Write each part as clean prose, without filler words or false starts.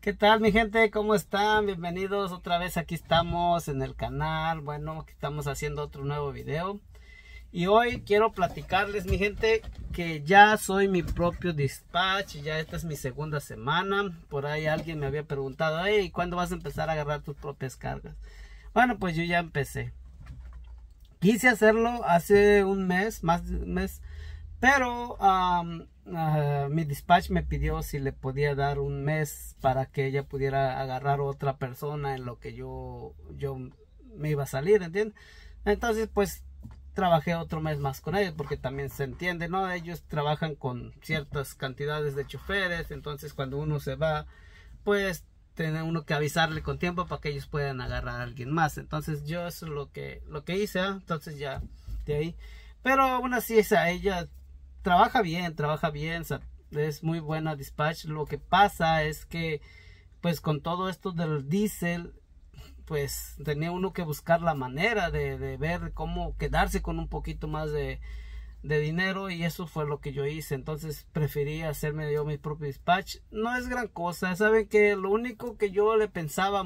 ¿Qué tal mi gente? ¿Cómo están? Bienvenidos otra vez, aquí estamos en el canal. Bueno, aquí estamos haciendo otro nuevo video. Y hoy quiero platicarles mi gente que ya soy mi propio dispatch. Ya esta es mi segunda semana. Por ahí alguien me había preguntado, hey, ¿cuándo vas a empezar a agarrar tus propias cargas? Bueno, pues yo ya empecé. Quise hacerlo hace un mes, más de un mes. Pero mi dispatch me pidió si le podía dar un mes para que ella pudiera agarrar otra persona en lo que yo me iba a salir, ¿entiendes? Entonces pues trabajé otro mes más con ellos porque también se entiende, ¿no? Ellos trabajan con ciertas cantidades de choferes, entonces cuando uno se va, pues tiene uno que avisarle con tiempo para que ellos puedan agarrar a alguien más. Entonces yo eso es lo que hice, ¿eh? Entonces ya de ahí. Pero aún así ella trabaja bien, es muy buena dispatch. Lo que pasa es que pues con todo esto del diésel, pues tenía uno que buscar la manera de ver cómo quedarse con un poquito más de dinero, y eso fue lo que yo hice. Entonces preferí hacerme yo mi propio dispatch. No es gran cosa, saben que lo único que yo le pensaba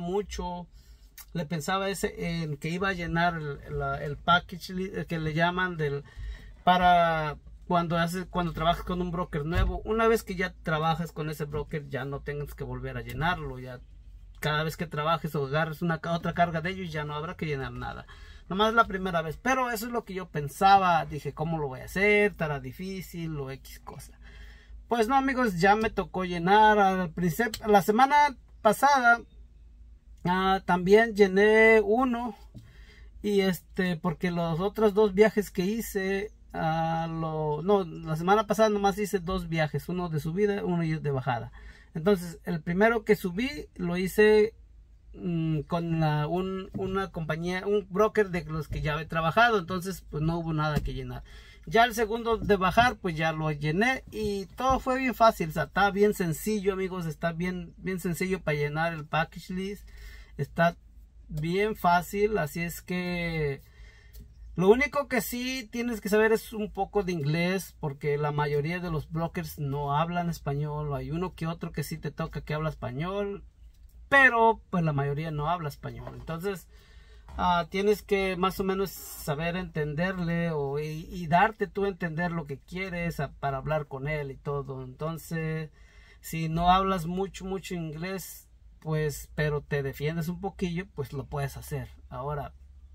es en que iba a llenar el package que le llaman para cuando trabajas con un broker nuevo. Una vez que ya trabajas con ese broker, ya no tengas que volver a llenarlo. Ya cada vez que trabajes o agarres otra carga de ellos, ya no habrá que llenar nada, nomás la primera vez. Pero eso es lo que yo pensaba. Dije, ¿cómo lo voy a hacer? Estará difícil o X cosa. Pues no, amigos, ya me tocó llenar. Al principio, la semana pasada también llené uno. Y porque los otros dos viajes que hice, no, la semana pasada nomás hice dos viajes, uno de subida, uno de bajada. Entonces el primero que subí lo hice con una compañía, un broker de los que ya he trabajado, entonces pues no hubo nada que llenar. Ya el segundo de bajar, pues ya lo llené y todo fue bien fácil. O sea, está bien sencillo, amigos, está bien sencillo para llenar el package list, está bien fácil. Así es que lo único que sí tienes que saber es un poco de inglés, porque la mayoría de los brokers no hablan español. Hay uno que otro que sí te toca que habla español, pero pues la mayoría no habla español. Entonces tienes que más o menos saber entenderle y darte tú a entender lo que quieres para hablar con él y todo. Entonces si no hablas mucho inglés, pues pero te defiendes un poquillo, pues lo puedes hacer. Ahora,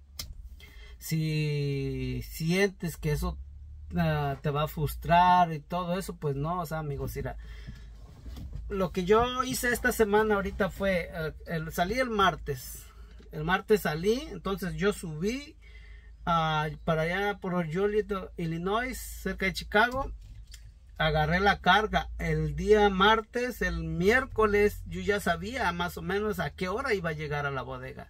si sientes que eso te va a frustrar y todo eso, pues no. O sea, amigos, mira, lo que yo hice esta semana ahorita fue salí el martes salí. Entonces yo subí para allá por Joliet, Illinois, cerca de Chicago. Agarré la carga el día martes. El miércoles yo ya sabía más o menos a qué hora iba a llegar a la bodega.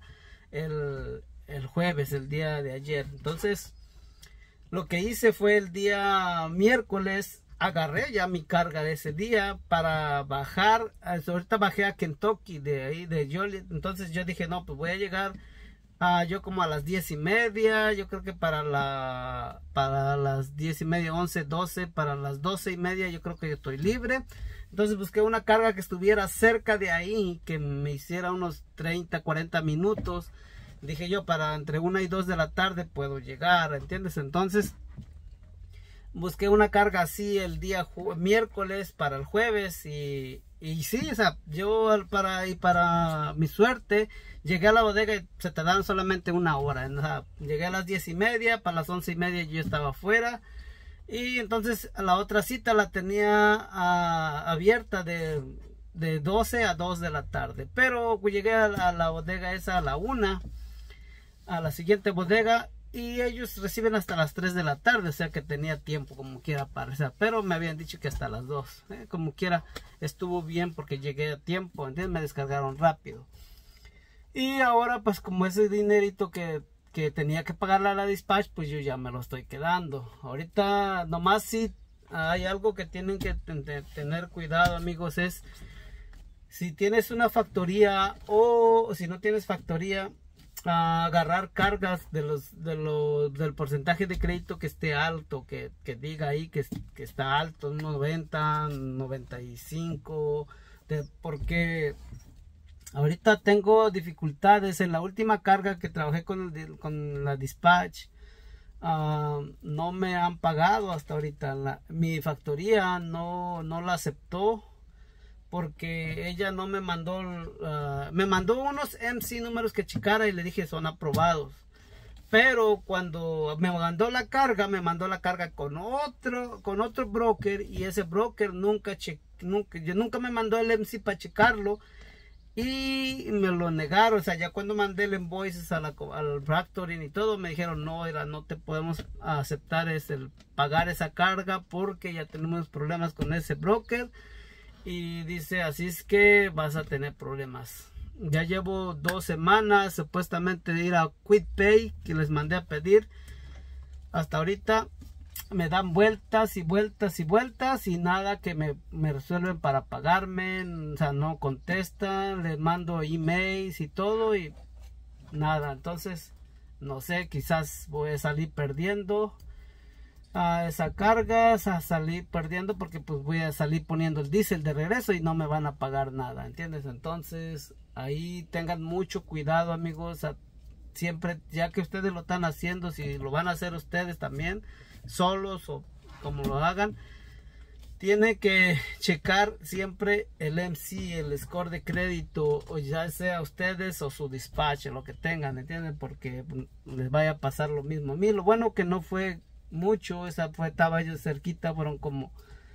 El jueves, el día de ayer. Entonces lo que hice fue el día miércoles agarré ya mi carga de ese día para bajar. Ahorita bajé a Kentucky, de ahí de Joliet. Entonces yo dije, no, pues voy a llegar yo como a las 10:30. Yo creo que para las 10:30, 11, 12, para las 12:30 yo creo que yo estoy libre. Entonces busqué una carga que estuviera cerca de ahí, que me hiciera unos 30, 40 minutos. Dije yo, para entre 1 y 2 de la tarde puedo llegar, ¿entiendes? Entonces busqué una carga así el día miércoles para el jueves. Y sí, o sea, yo para mi suerte llegué a la bodega y se tardaron solamente 1 hora. O sea, llegué a las 10:30, para las 11:30 yo estaba afuera. Y entonces la otra cita la tenía abierta de 12 a 2 de la tarde. Pero llegué a la bodega esa a la 1, a la siguiente bodega, y ellos reciben hasta las 3 de la tarde, o sea que tenía tiempo como quiera para rezar. Pero me habían dicho que hasta las 2, como quiera estuvo bien porque llegué a tiempo, ¿entiendes? Me descargaron rápido. Y ahora pues como ese dinerito que tenía que pagarle a la dispatch, pues yo ya me lo estoy quedando. Ahorita nomás sí hay algo que tienen que tener cuidado, amigos, es si tienes una factoría o si no tienes factoría, agarrar cargas del porcentaje de crédito que esté alto, que diga ahí que está alto, 90, 95, porque Ahorita tengo dificultades en la última carga que trabajé con la dispatch. No me han pagado hasta ahorita. Mi factoría no la aceptó porque ella no me mandó, me mandó unos MC números que checara y le dije son aprobados. Pero cuando me mandó la carga con otro broker, y ese broker nunca me mandó el MC para checarlo y me lo negaron. O sea, ya cuando mandé el invoices al factoring y todo, me dijeron no te podemos aceptar el pagar esa carga porque ya tenemos problemas con ese broker. Y dice, así es que vas a tener problemas. Ya llevo 2 semanas supuestamente de ir a QuickPay que les mandé a pedir. Hasta ahorita me dan vueltas y vueltas y vueltas y nada que me resuelven para pagarme. O sea, no contestan, les mando emails y todo y nada. Entonces, no sé, quizás voy a salir perdiendo a esa carga, a salir perdiendo porque pues voy a salir poniendo el diésel de regreso y no me van a pagar nada, ¿entiendes? Entonces ahí tengan mucho cuidado, amigos. Siempre, ya que ustedes lo están haciendo, si lo van a hacer ustedes también solos o como lo hagan, tiene que checar siempre el MC, el score de crédito, o ya sea ustedes o su dispatch, lo que tengan, ¿entienden? Porque les vaya a pasar lo mismo. A mí lo bueno que no fue mucho, estaba yo cerquita, fueron como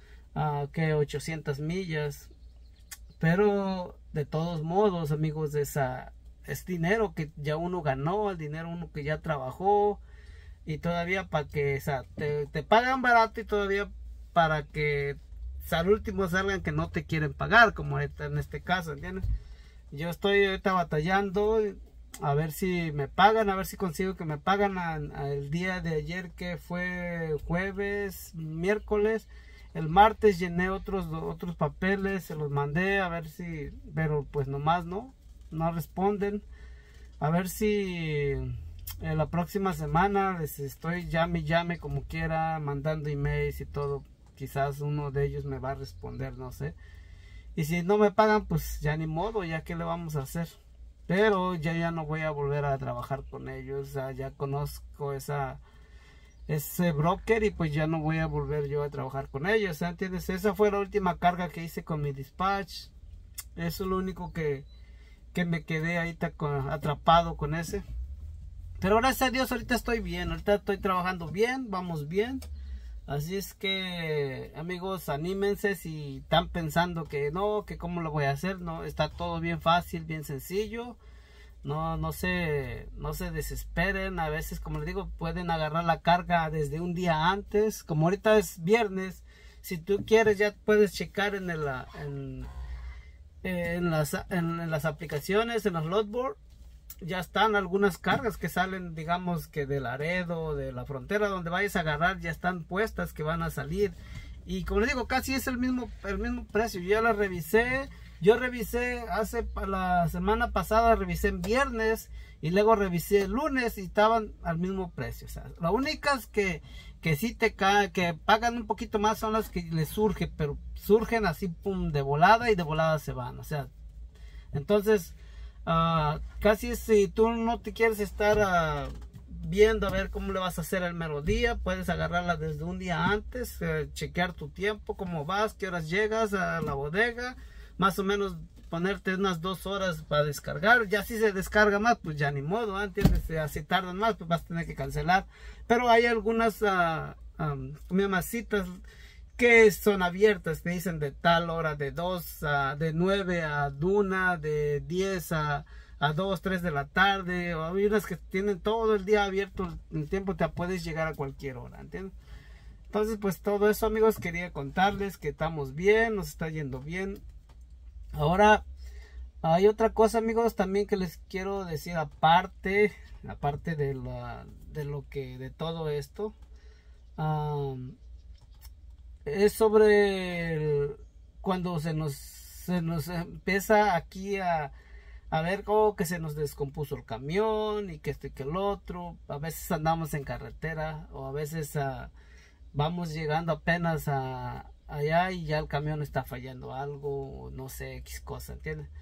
800 millas, pero de todos modos, amigos, es dinero que ya uno ganó, el dinero uno que ya trabajó, y todavía para que te pagan barato y todavía para que al último salgan que no te quieren pagar, como en este caso, ¿entiendes? Yo estoy ahorita batallando a ver si me pagan, a ver si consigo que me pagan el día de ayer, que fue jueves, miércoles. El martes llené otros papeles, se los mandé a ver si, pero pues nomás no responden. A ver si en la próxima semana les estoy llame como quiera, mandando emails y todo. Quizás uno de ellos me va a responder, no sé. Y si no me pagan, pues ya ni modo, ya que le vamos a hacer. Pero ya no voy a volver a trabajar con ellos. O sea, ya conozco ese broker y pues ya no voy a volver yo a trabajar con ellos. ¿Entiendes? Esa fue la última carga que hice con mi dispatch. Eso es lo único que me quedé ahí atrapado con ese. Pero gracias a Dios ahorita estoy bien. Ahorita estoy trabajando bien, vamos bien. Así es que, amigos, anímense si están pensando que no, que cómo lo voy a hacer. No, está todo bien fácil, bien sencillo. No se desesperen. A veces, como les digo, pueden agarrar la carga desde un día antes. Como ahorita es viernes, si tú quieres ya puedes checar en las aplicaciones, en los loadboard. Ya están algunas cargas que salen, digamos que de Laredo, de la frontera, donde vayas a agarrar, ya están puestas que van a salir. Y como les digo, casi es el mismo precio. Yo ya las revisé. Yo revisé la semana pasada, revisé en viernes y luego revisé el lunes y estaban al mismo precio. O sea, las únicas que sí que pagan un poquito más son las que les surge, pero surgen así pum, de volada y de volada se van. O sea, entonces casi si tú no te quieres estar viendo a ver cómo le vas a hacer el mero día, puedes agarrarla desde un día antes, chequear tu tiempo, cómo vas, qué horas llegas a la bodega, más o menos ponerte unas 2 horas para descargar. Ya si se descarga más, pues ya ni modo, ¿entiendes? Si tardan más, pues vas a tener que cancelar. Pero hay algunas citas que son abiertas, te dicen de tal hora, de 9 a 1, de 10 a 2, 3 de la tarde. O hay unas que tienen todo el día abierto, el tiempo te puedes llegar a cualquier hora, ¿entiendes? Entonces, pues todo eso, amigos, quería contarles que estamos bien, nos está yendo bien. Ahora, hay otra cosa, amigos, también que les quiero decir, aparte de todo esto. Es sobre cuando se nos empieza aquí a ver como que se nos descompuso el camión y que esto y que el otro. A veces andamos en carretera o a veces vamos llegando apenas allá y ya el camión está fallando algo, no sé, X cosa, ¿entiendes?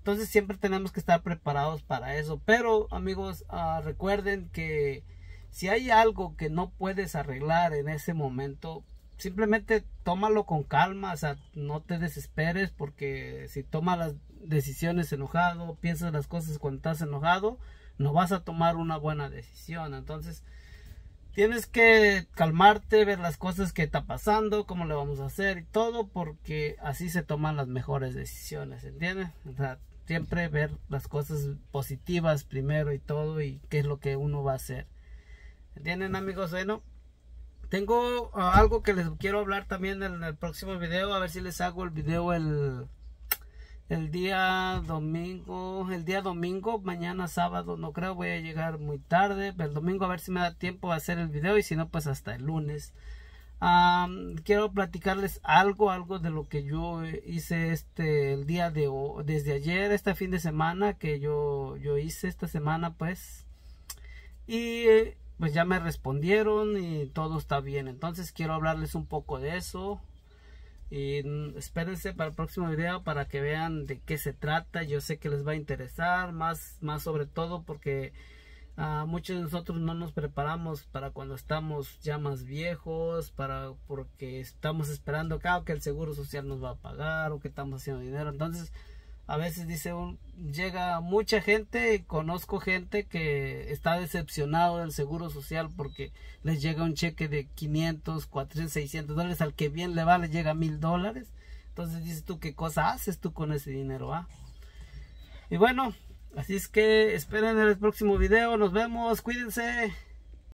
entonces siempre tenemos que estar preparados para eso. Pero amigos, recuerden que si hay algo que no puedes arreglar en ese momento, simplemente tómalo con calma, o sea, no te desesperes, porque si tomas las decisiones enojado, piensas las cosas cuando estás enojado, no vas a tomar una buena decisión. Entonces tienes que calmarte, ver las cosas que está pasando, cómo le vamos a hacer y todo, porque así se toman las mejores decisiones, ¿entiendes? O sea, siempre ver las cosas positivas primero y todo, y qué es lo que uno va a hacer, ¿entienden, amigos? Bueno, tengo algo que les quiero hablar también en el próximo video, a ver si les hago el video el día domingo, mañana sábado, no creo, voy a llegar muy tarde, pero el domingo a ver si me da tiempo a hacer el video, y si no, pues hasta el lunes. Quiero platicarles algo de lo que yo hice el día de hoy, desde ayer, este fin de semana, que yo hice esta semana, pues, y pues ya me respondieron y todo está bien. Entonces quiero hablarles un poco de eso. Y espérense para el próximo video para que vean de qué se trata. Yo sé que les va a interesar más sobre todo porque muchos de nosotros no nos preparamos para cuando estamos ya más viejos, porque estamos esperando que el seguro social nos va a pagar, o que estamos haciendo dinero. Entonces a veces llega mucha gente, y conozco gente que está decepcionado del seguro social porque les llega un cheque de 500, 400, 600 dólares, al que bien le va le llega $1000. Entonces dices tú, ¿qué cosa haces tú con ese dinero? Y bueno, así es que esperen el próximo video, nos vemos, cuídense.